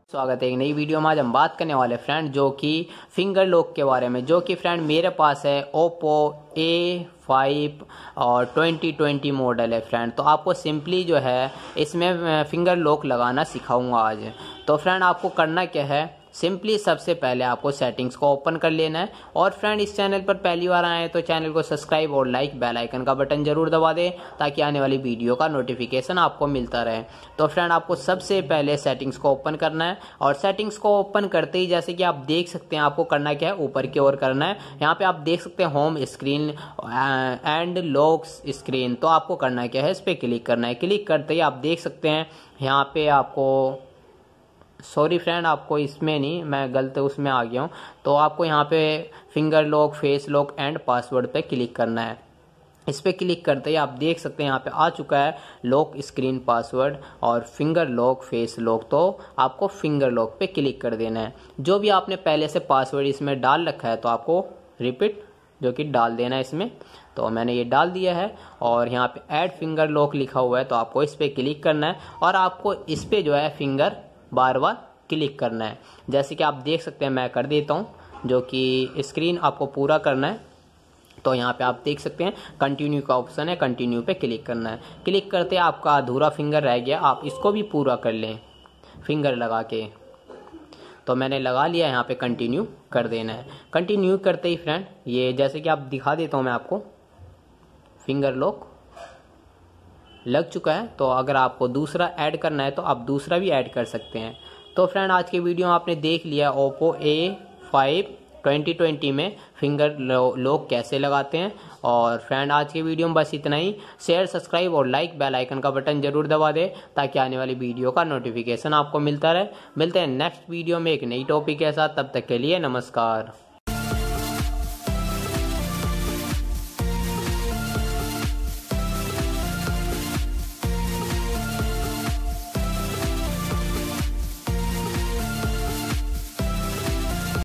स्वागत है एक नई वीडियो में। आज हम बात करने वाले फ्रेंड जो कि फिंगर लॉक के बारे में, जो कि फ्रेंड मेरे पास है ओप्पो A5 और 2020 मॉडल है फ्रेंड। तो आपको सिंपली जो है इसमें फिंगर लॉक लगाना सिखाऊंगा आज। तो फ्रेंड आपको करना क्या है, सिंपली सबसे पहले आपको सेटिंग्स को ओपन कर लेना है। और फ्रेंड इस चैनल पर पहली बार आए हैं तो चैनल को सब्सक्राइब और लाइक बेल आइकन का बटन जरूर दबा दें ताकि आने वाली वीडियो का नोटिफिकेशन आपको मिलता रहे। तो फ्रेंड आपको सबसे पहले सेटिंग्स को ओपन करना है और सेटिंग्स को ओपन करते ही जैसे कि आप देख सकते हैं आपको करना क्या है, ऊपर की ओर करना है। यहाँ पे आप देख सकते हैं home screen and lock screen. तो आपको करना क्या है, इस पर क्लिक करना है। क्लिक करते ही आप देख सकते हैं यहाँ पे आपको, सॉरी फ्रेंड आपको इसमें नहीं, मैं गलत उसमें आ गया हूँ। तो आपको यहाँ पे finger lock, face lock and password पे क्लिक करना है। इस पे क्लिक करते ही आप देख सकते हैं यहाँ पे आ चुका है लॉक स्क्रीन पासवर्ड और फिंगर लॉक फेस लॉक। तो आपको फिंगर लॉक पे क्लिक कर देना है। जो भी आपने पहले से पासवर्ड इसमें डाल रखा है तो आपको रिपीट जो कि डाल देना है इसमें। तो मैंने ये डाल दिया है और यहाँ पे ऐड फिंगर लॉक लिखा हुआ है तो आपको इस पे क्लिक करना है और आपको इस पे जो है फिंगर बार बार क्लिक करना है। जैसे कि आप देख सकते हैं मैं कर देता हूँ, जो कि स्क्रीन आपको पूरा करना है। तो यहाँ पे आप देख सकते हैं कंटिन्यू का ऑप्शन है, कंटिन्यू पे क्लिक करना है। क्लिक करते ही आपका अधूरा फिंगर रह गया, आप इसको भी पूरा कर लें फिंगर लगा के। तो मैंने लगा लिया, यहाँ पे कंटिन्यू कर देना है। कंटिन्यू करते ही फ्रेंड ये जैसे कि आप दिखा देता हूँ मैं आपको, फिंगर लॉक लग चुका है। तो अगर आपको दूसरा ऐड करना है तो आप दूसरा भी ऐड कर सकते हैं। तो फ्रेंड आज की वीडियो में आपने देख लिया ओप्पो A5 2020 में फिंगर लॉक कैसे लगाते हैं। और फ्रेंड आज की वीडियो में बस इतना ही। शेयर, सब्सक्राइब और लाइक बेल आइकन का बटन जरूर दबा दें ताकि आने वाली वीडियो का नोटिफिकेशन आपको मिलता रहे। मिलते हैं नेक्स्ट वीडियो में एक नई टॉपिक के साथ, तब तक के लिए नमस्कार।